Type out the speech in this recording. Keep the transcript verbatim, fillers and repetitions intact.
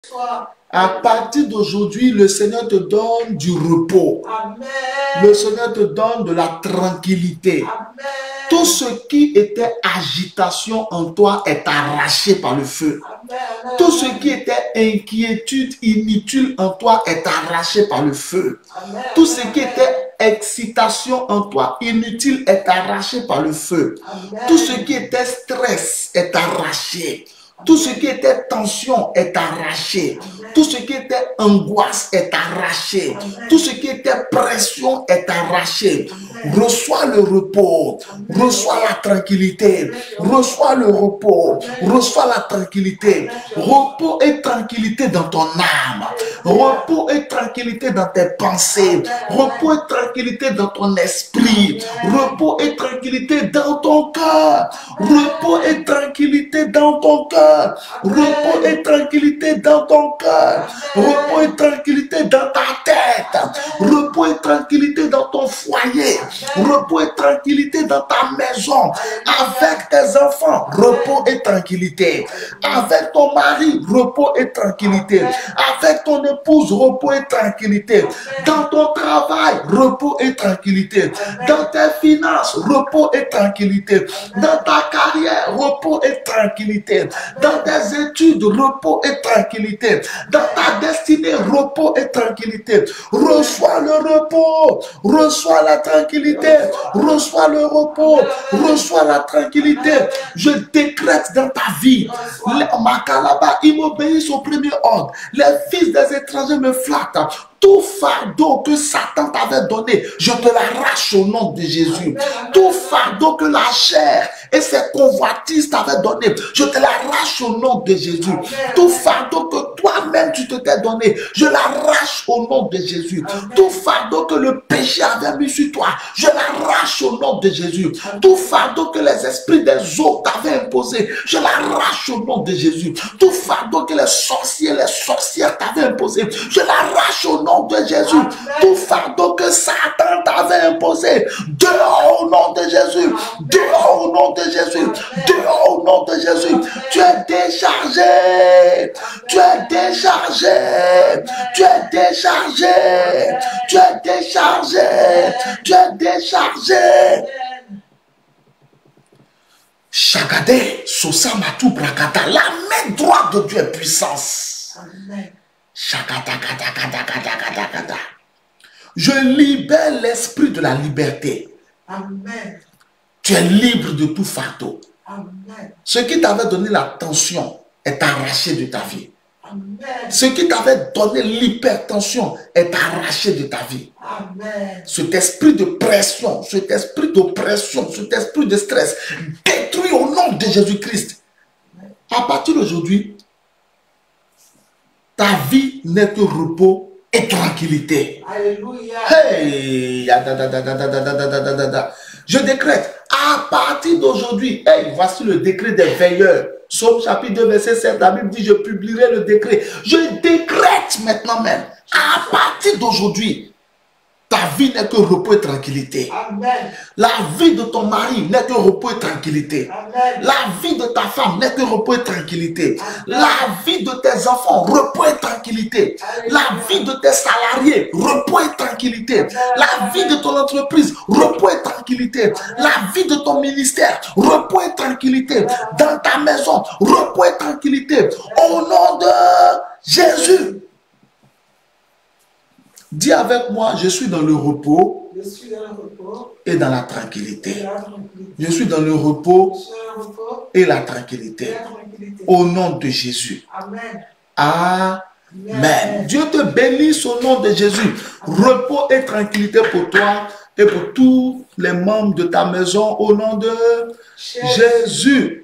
À partir d'aujourd'hui, le Seigneur te donne du repos. Amen. Le Seigneur te donne de la tranquillité. Amen. Tout ce qui était agitation en toi est arraché par le feu. Amen. Tout ce qui était inquiétude inutile en toi est arraché par le feu. Amen. Tout ce qui était excitation en toi inutile est arraché par le feu. Amen. Tout ce qui était stress est arraché. Tout ce qui était tension est arraché. Amen. Tout ce qui était angoisse est arraché. Amen. Tout ce qui était pression est arraché. Amen. Reçois le repos. Amen. Reçois la tranquillité. Amen. Reçois le repos. Amen. Reçois la tranquillité. Amen. Repos et tranquillité dans ton âme. Amen. Repos et tranquillité dans tes pensées. Amen. Repos et tranquillité dans ton esprit. Amen. Repos et tranquillité dans ton cœur. Repos et tranquillité dans ton cœur. Repos et tranquillité dans ton cœur. Repos et tranquillité dans ta tête. Repos et tranquillité dans ton foyer. Repos et tranquillité dans ta maison. Avec tes enfants, repos et tranquillité. Avec ton mari, repos et tranquillité. Avec ton épouse, repos et tranquillité. Dans ton travail, repos et tranquillité. Dans tes finances, repos et tranquillité. Dans ta carrière, repos et tranquillité. Dans tes études, repos et tranquillité. Dans ta destinée, repos et tranquillité. Reçois le repos. Reçois la tranquillité. Reçois le repos. Reçois la tranquillité. Je décrète dans ta vie. Les Makalaba, ils m'obéissent au premier ordre. Les fils des étrangers me flattent. Tout fardeau que Satan t'avait donné, je te l'arrache au nom de Jésus. Tout fardeau que la chair et ses convoitises t'avaient donné, je te l'arrache au nom de Jésus. Tout fardeau que toi-même tu te t'es donné, je l'arrache au nom de Jésus. Tout fardeau que le péché avait mis sur toi, je l'arrache au nom de Jésus. Tout fardeau que les esprits des eaux t'avaient imposé, je l'arrache au nom de Jésus. Tout fardeau que les sorciers, les sorcières t'avaient imposé, je l'arrache au nom de Jésus. Amen. Tout fardeau que Satan t'avait imposé, dehors au nom de Jésus. Dehors au nom de Jésus. Dehors au nom de Jésus. Tu es déchargé. Tu es déchargé. Tu es déchargé. Tu es déchargé. Tu es déchargé. Chagade, Sosamatu Brakata, la main droite de Dieu est puissance. Amen. Je libère l'esprit de la liberté. Amen. Tu es libre de tout fardeau. Amen. Ce qui t'avait donné la tension est arraché de ta vie. Amen. Ce qui t'avait donné l'hypertension est arraché de ta vie. Amen. Cet esprit de pression, cet esprit d'oppression, cet esprit de stress, détruit au nom de Jésus-Christ. À partir d'aujourd'hui, ta vie n'est que repos et tranquillité. Alléluia. Hey, je décrète, à partir d'aujourd'hui, hey, voici le décret des veilleurs. Psaume chapitre deux, verset sept, la Bible dit, je publierai le décret. Je décrète maintenant même, à partir d'aujourd'hui, ta vie n'est que repos et tranquillité. Amen. La vie de ton mari n'est que repos et tranquillité. Amen. La vie de ta femme n'est que repos et tranquillité. Amen. La vie de tes enfants, repos et tranquillité. Amen. La vie de tes salariés, repos et tranquillité. Amen. La vie de ton entreprise, repos et tranquillité. Amen. La vie de ton ministère, repos et tranquillité. Amen. Dans ta maison, repos et tranquillité. Amen. Au nom de Jésus. Dis avec moi, je suis dans le repos, je suis dans le repos et dans la tranquillité. Et la tranquillité. Je suis dans le repos, le repos et la tranquillité. Et la tranquillité. Au nom de Jésus. Amen. Amen. Amen. Dieu te bénisse au nom de Jésus. Amen. Repos et tranquillité pour toi et pour tous les membres de ta maison au nom de Jésus. Jésus.